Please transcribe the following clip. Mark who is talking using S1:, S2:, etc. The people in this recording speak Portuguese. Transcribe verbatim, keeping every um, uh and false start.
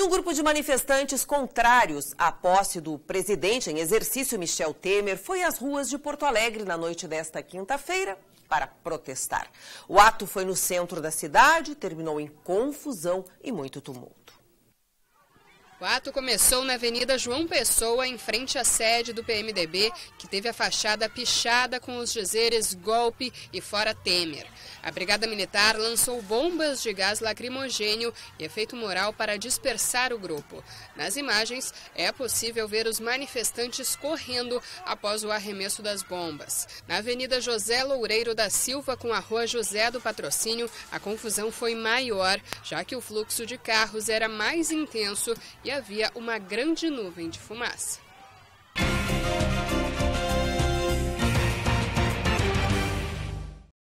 S1: E um grupo de manifestantes contrários à posse do presidente em exercício, Michel Temer, foi às ruas de Porto Alegre na noite desta quinta-feira para protestar. O ato foi no centro da cidade, terminou em confusão e muito tumulto.
S2: O ato começou na Avenida João Pessoa, em frente à sede do P M D B, que teve a fachada pichada com os dizeres golpe e fora Temer. A Brigada Militar lançou bombas de gás lacrimogênio e efeito moral para dispersar o grupo. Nas imagens, é possível ver os manifestantes correndo após o arremesso das bombas. Na Avenida José Loureiro da Silva, com a Rua José do Patrocínio, a confusão foi maior, já que o fluxo de carros era mais intenso e havia uma grande nuvem de fumaça.